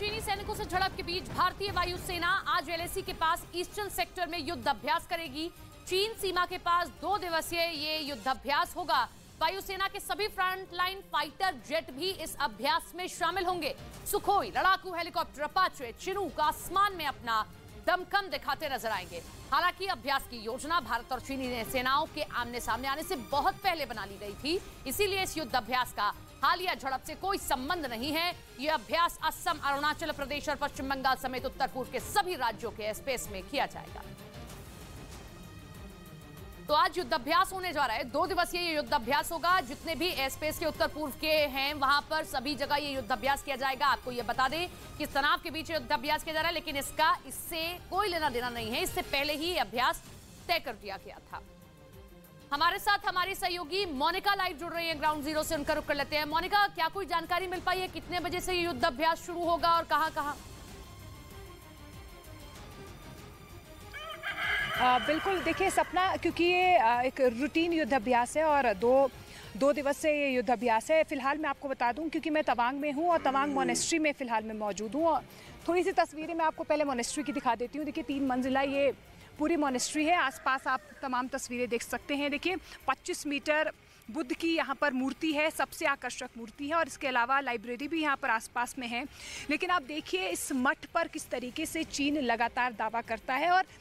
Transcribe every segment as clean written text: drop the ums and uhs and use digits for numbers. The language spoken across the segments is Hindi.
चीनी सैनिकों से झड़प के बीच भारतीय वायुसेना आज एलएसी के पास ईस्टर्न सेक्टर में युद्ध अभ्यास करेगी। चीन सीमा के पास 2 दिवसीय ये युद्ध अभ्यास होगा। वायुसेना के सभी फ्रंटलाइन फाइटर जेट भी इस अभ्यास में शामिल होंगे। सुखोई, लड़ाकू हेलीकॉप्टर, अपाचे, चिनूक आसमान में अपना दमखम दिखाते नजर आएंगे। हालांकि अभ्यास की योजना भारत और चीनी सेनाओं के आमने सामने आने से बहुत पहले बना ली गई थी, इसीलिए इस युद्ध अभ्यास का हालिया झड़प से कोई संबंध नहीं है। यह अभ्यास असम, अरुणाचल प्रदेश और पश्चिम बंगाल समेत उत्तर पूर्व के सभी राज्यों के एयरस्पेस में किया जाएगा। तो आज युद्ध अभ्यास होने जा रहा है। 2 दिवसीय ये युद्ध अभ्यास होगा। जितने भी एयरस्पेस के उत्तर पूर्व के हैं वहां पर सभी जगह ये युद्ध अभ्यास किया जाएगा। आपको ये बता दें कि तनाव के बीच युद्ध अभ्यास किया जा रहा है, लेकिन इससे कोई लेना देना नहीं है। इससे पहले ही अभ्यास तय कर दिया गया था। हमारे साथ हमारी सहयोगी मोनिका लाइव जुड़ रही है ग्राउंड जीरो से, उनका रुख कर लेते हैं। मोनिका, क्या कोई जानकारी मिल पाई है कितने बजे से ये युद्ध अभ्यास शुरू होगा और कहां कहां? बिल्कुल, देखिए सपना, क्योंकि ये एक रूटीन युद्ध अभ्यास है और दो दिवस से ये युद्ध अभ्यास है। फिलहाल मैं आपको बता दूं, क्योंकि मैं तवांग में हूं और तवांग मोनेस्ट्री में फिलहाल मैं मौजूद हूं। और थोड़ी सी तस्वीरें मैं आपको पहले मोनेस्ट्री की दिखा देती हूं। देखिए 3 मंजिला ये पूरी मोनेस्ट्री है। आसपास आप तमाम तस्वीरें देख सकते हैं। देखिए 25 मीटर बुद्ध की यहाँ पर मूर्ति है, सबसे आकर्षक मूर्ति है। और इसके अलावा लाइब्रेरी भी यहाँ पर आसपास में है। लेकिन आप देखिए इस मठ पर किस तरीके से चीन लगातार दावा करता है और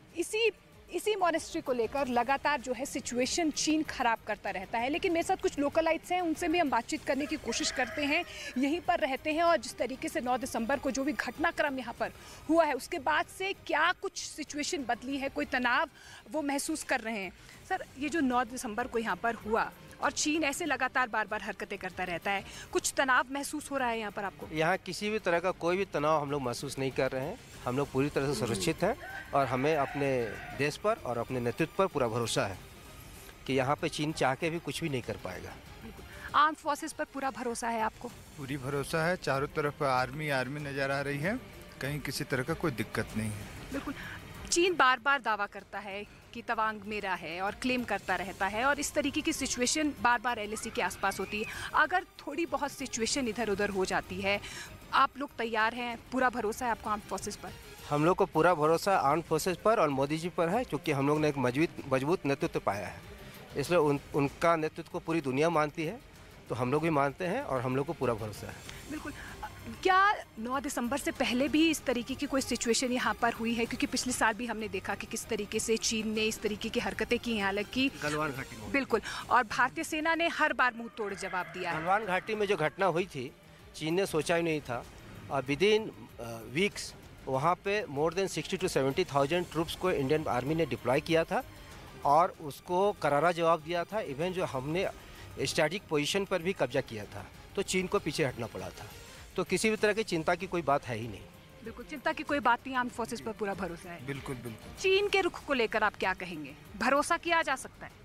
इसी मॉनेस्ट्री को लेकर लगातार जो है सिचुएशन चीन खराब करता रहता है। लेकिन मेरे साथ कुछ लोकलाइट्स हैं, उनसे भी हम बातचीत करने की कोशिश करते हैं। यहीं पर रहते हैं और जिस तरीके से 9 दिसंबर को जो भी घटनाक्रम यहाँ पर हुआ है उसके बाद से क्या कुछ सिचुएशन बदली है, कोई तनाव वो महसूस कर रहे हैं। सर, ये जो 9 दिसंबर को यहाँ पर हुआ और चीन ऐसे लगातार बार बार हरकतें करता रहता है, कुछ तनाव महसूस हो रहा है यहाँ पर आपको? यहाँ किसी भी तरह का कोई भी तनाव हम लोग महसूस नहीं कर रहे हैं। हम लोग पूरी तरह से सुरक्षित हैं और हमें अपने देश पर और अपने नेतृत्व पर पूरा भरोसा है कि यहाँ पे चीन चाह के भी कुछ भी नहीं कर पाएगा। आर्म्ड फोर्सेस पर पूरा भरोसा है आपको? पूरी भरोसा है। चारों तरफ आर्मी नज़र आ रही है, कहीं किसी तरह का कोई दिक्कत नहीं है। बिल्कुल। चीन बार बार दावा करता है कि तवांग मेरा है और क्लेम करता रहता है और इस तरीके की सिचुएशन बार बार एलएसी के आसपास होती है। अगर थोड़ी बहुत सिचुएशन इधर उधर हो जाती है, आप लोग तैयार हैं? पूरा भरोसा है आपको आर्म्ड फोर्सेस पर? हम लोग को पूरा भरोसा आर्म्ड फोर्सेस पर और मोदी जी पर है, क्योंकि हम लोग ने एक मजबूत नेतृत्व पाया है। इसलिए उनका नेतृत्व को पूरी दुनिया मानती है, तो हम लोग भी मानते हैं और हम लोग को पूरा भरोसा है। बिल्कुल। क्या 9 दिसंबर से पहले भी इस तरीके की कोई सिचुएशन यहाँ पर हुई है? क्योंकि पिछले साल भी हमने देखा कि किस तरीके से चीन ने इस तरीके की हरकतें की हैं, हालांकि गलवान घाटी में। बिल्कुल, और भारतीय सेना ने हर बार मुंह तोड़ जवाब दिया है। गलवान घाटी में जो घटना हुई थी, चीन ने सोचा ही नहीं था और विदिन वीक्स वहाँ पे मोर देन 60 to 70,000 ट्रूप्स को इंडियन आर्मी ने डिप्लॉय किया था और उसको करारा जवाब दिया था। इवन जो हमने स्ट्रैटेजिक पोजीशन पर भी कब्जा किया था, तो चीन को पीछे हटना पड़ा था। तो किसी भी तरह की चिंता की कोई बात है ही नहीं। बिल्कुल, चिंता की कोई बात नहीं, आर्म्ड फोर्सेस पर पूरा भरोसा है। बिल्कुल बिल्कुल। चीन के रुख को लेकर आप क्या कहेंगे? भरोसा किया जा सकता है?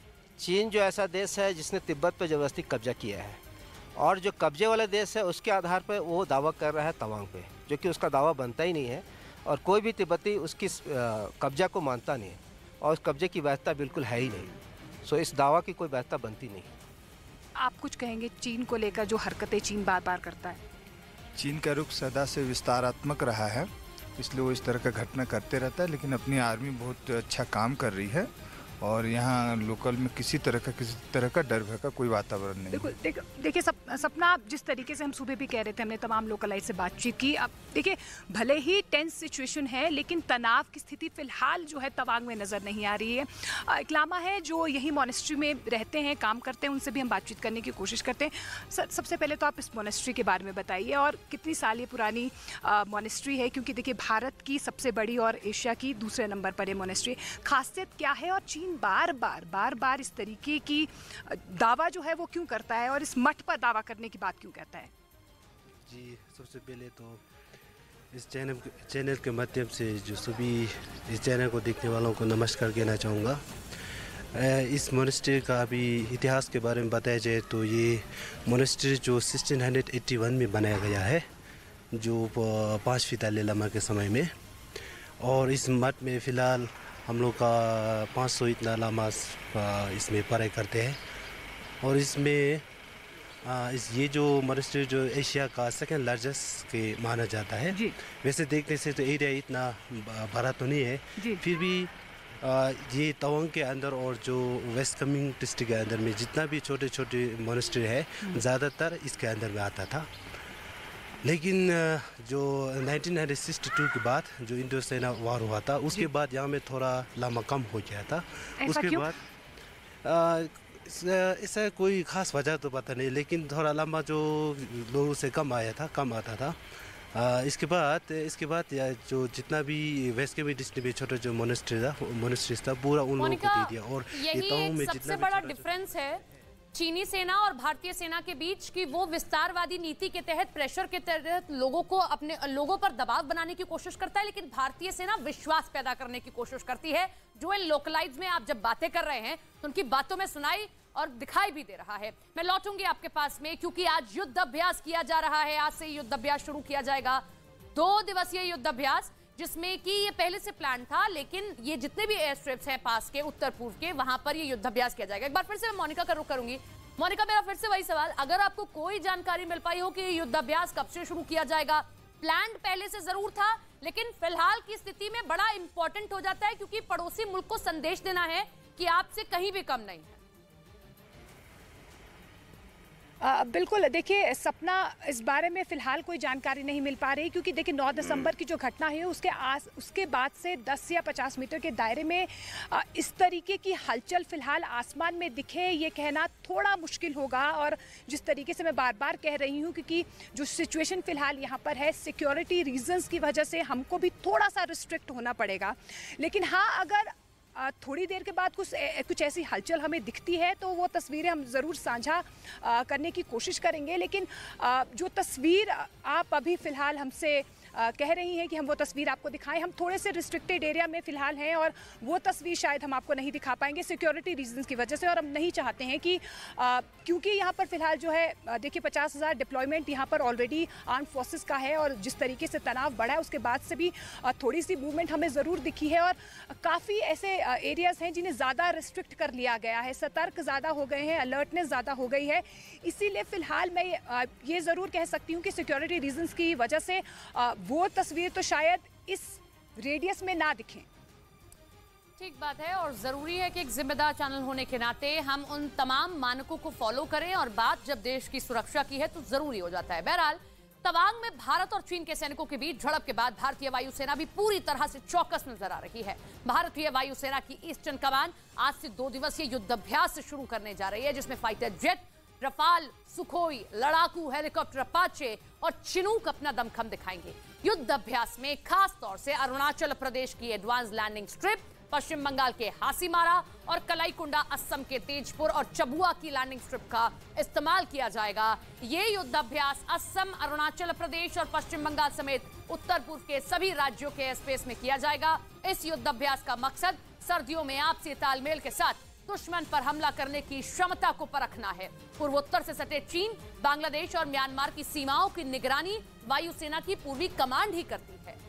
चीन जो ऐसा देश है जिसने तिब्बत पर जबरदस्ती कब्जा किया है और जो कब्जे वाला देश है उसके आधार पर वो दावा कर रहा है तवांग पे, जो कि उसका दावा बनता ही नहीं है और कोई भी तिब्बती उसकी कब्जा को मानता नहीं है और उस कब्जे की वैधता बिल्कुल है ही नहीं। सो इस दावा की कोई वैधता बनती नहीं। आप कुछ कहेंगे चीन को लेकर, जो हरकतें चीन बार बार करता है? चीन का रुख सदा से विस्तारात्मक रहा है, इसलिए वो इस तरह का घटना करते रहता है। लेकिन अपनी आर्मी बहुत अच्छा काम कर रही है और यहाँ लोकल में किसी तरह का डर भय का कोई वातावरण नहीं। बिल्कुल। देखिए सपना, जिस तरीके से हम सुबह भी कह रहे थे, हमने तमाम लोकलाइट से बातचीत की। अब देखिए भले ही टेंस सिचुएशन है, लेकिन तनाव की स्थिति फिलहाल जो है तवांग में नज़र नहीं आ रही है। एक लामा है जो यही मॉनेस्ट्री में रहते हैं, काम करते हैं, उनसे भी हम बातचीत करने की कोशिश करते हैं। सर, सबसे पहले तो आप इस मॉनेस्ट्री के बारे में बताइए और कितनी साल ये पुरानी मॉनेस्ट्री है? क्योंकि देखिए भारत की सबसे बड़ी और एशिया की दूसरे नंबर पर ये मॉनेस्ट्री, खासियत क्या है और चीन बार बार इस तरीके की दावा जो है वो क्यों करता है और इस मठ पर दावा करने की बात क्यों कहता है? जी, सबसे पहले तो इस चैनल के माध्यम से जो सभी इस चैनल को देखने वालों को नमस्कार कहना चाहूँगा। इस मोनेस्ट्री का अभी इतिहास के बारे में बताया जाए तो ये मोनेस्ट्री जो 1681 में बनाया गया है, जो 5वीं दलाई लामा के समय में। और इस मठ में फ़िलहाल हम लोग का 500 इतना लामा इसमें पढ़ाई करते हैं और इसमें ये जो मोनेस्ट्री जो एशिया का सेकंड लार्जेस्ट के माना जाता है। वैसे देखने से तो एरिया इतना बड़ा तो नहीं है, फिर भी ये तवांग के अंदर और जो वेस्ट कामेंग डिस्ट्रिक्ट के अंदर में जितना भी छोटे छोटे मोनेस्ट्री है ज़्यादातर इसके अंदर में आता था। लेकिन जो 1962 के बाद जो इंडो चाइना वार हुआ था उसके बाद यहाँ में थोड़ा लंबा कम हो गया था। उसके बाद ऐसा कोई ख़ास वजह तो पता नहीं, लेकिन थोड़ा लंबा जो लोगों से कम आता था। इसके बाद या जो जितना भी वेस्ट के डिस्ट्रिक्ट में छोटा जो मोनेस्ट्रीज था पूरा उन लोगों को दे दिया। और यही सबसे बड़ा डिफरेंस है चीनी सेना और भारतीय सेना के बीच की वो विस्तारवादी नीति के तहत प्रेशर के तहत लोगों को अपने लोगों पर दबाव बनाने की कोशिश करता है, लेकिन भारतीय सेना विश्वास पैदा करने की कोशिश करती है, जो इन लोकलाइज में आप जब बातें कर रहे हैं तो उनकी बातों में सुनाई और दिखाई भी दे रहा है। मैं लौटूंगी आपके पास में, क्योंकि आज युद्ध अभ्यास किया जा रहा है। आज से युद्ध अभ्यास शुरू किया जाएगा, 2 दिवसीय युद्ध अभ्यास, जिसमें कि ये पहले से प्लान था, लेकिन ये जितने भी एयर स्ट्रिप्स हैं पास के उत्तर पूर्व के, वहां पर ये युद्धाभ्यास किया जाएगा। एक बार फिर से मैं मोनिका का रुख करूंगी। मोनिका, मेरा फिर से वही सवाल, अगर आपको कोई जानकारी मिल पाई हो कि ये युद्धाभ्यास कब से शुरू किया जाएगा? प्लान पहले से जरूर था, लेकिन फिलहाल की स्थिति में बड़ा इंपॉर्टेंट हो जाता है, क्योंकि पड़ोसी मुल्क को संदेश देना है कि आपसे कहीं भी कम नहीं है। बिल्कुल, देखिए सपना, इस बारे में फ़िलहाल कोई जानकारी नहीं मिल पा रही, क्योंकि देखिए 9 दिसंबर की जो घटना है उसके बाद से 10 या 50 मीटर के दायरे में इस तरीके की हलचल फ़िलहाल आसमान में दिखे, ये कहना थोड़ा मुश्किल होगा। और जिस तरीके से मैं बार बार कह रही हूँ, क्योंकि जो सिचुएशन फ़िलहाल यहाँ पर है, सिक्योरिटी रीजंस की वजह से हमको भी थोड़ा सा रिस्ट्रिक्ट होना पड़ेगा। लेकिन हाँ, अगर थोड़ी देर के बाद कुछ ऐसी हलचल हमें दिखती है तो वो तस्वीरें हम ज़रूर साझा करने की कोशिश करेंगे। लेकिन जो तस्वीर आप अभी फ़िलहाल हमसे कह रही हैं कि हम वो तस्वीर आपको दिखाएं, हम थोड़े से रिस्ट्रिक्टेड एरिया में फ़िलहाल हैं और वो तस्वीर शायद हम आपको नहीं दिखा पाएंगे सिक्योरिटी रीजंस की वजह से। और हम नहीं चाहते हैं कि क्योंकि यहाँ पर फ़िलहाल जो है देखिए 50,000 डिप्लॉयमेंट यहाँ पर ऑलरेडी आर्म फोर्सेस का है, और जिस तरीके से तनाव बढ़ा है उसके बाद से भी थोड़ी सी मूवमेंट हमें ज़रूर दिखी है। और काफ़ी ऐसे एरियाज़ हैं जिन्हें ज़्यादा रिस्ट्रिक्ट कर लिया गया है, सतर्क ज़्यादा हो गए हैं, अलर्टनेस ज़्यादा हो गई है। इसीलिए फ़िलहाल मैं ये ज़रूर कह सकती हूँ कि सिक्योरिटी रीजंस की वजह से वो तस्वीर तो शायद इस रेडियस में ना दिखें। ठीक बात है, और जरूरी है कि एक जिम्मेदार चैनल होने के नाते हम उन तमाम मानकों को फॉलो करें, और बात जब देश की सुरक्षा की है तो जरूरी हो जाता है। बहरहाल, तवांग में भारत और चीन के सैनिकों के बीच झड़प के बाद भारतीय वायुसेना भी पूरी तरह से चौकस नजर आ रही है। भारतीय वायुसेना की ईस्टर्न कमान आज से 2 दिवसीय युद्धाभ्यास शुरू करने जा रही है, जिसमें फाइटर जेट, रफाल, सुखोई, लड़ाकू हेलीकॉप्टर अपाचे और चिनूक अपना दमखम दिखाएंगे। युद्ध अभ्यास में खास तौर से अरुणाचल प्रदेश की advance landing strip, Paschim Bengal के हासीमारा और कलाईकुंडा असम के तेजपुर और चबुआ की लैंडिंग स्ट्रिप का इस्तेमाल किया जाएगा। ये युद्ध अभ्यास असम, अरुणाचल प्रदेश और पश्चिम बंगाल समेत उत्तर पूर्व के सभी राज्यों के एयरस्पेस में किया जाएगा। इस युद्ध अभ्यास का मकसद सर्दियों में आपसी तालमेल के साथ दुश्मन पर हमला करने की क्षमता को परखना है। पूर्वोत्तर से सटे चीन, बांग्लादेश और म्यांमार की सीमाओं की निगरानी वायुसेना की पूर्वी कमांड ही करती है।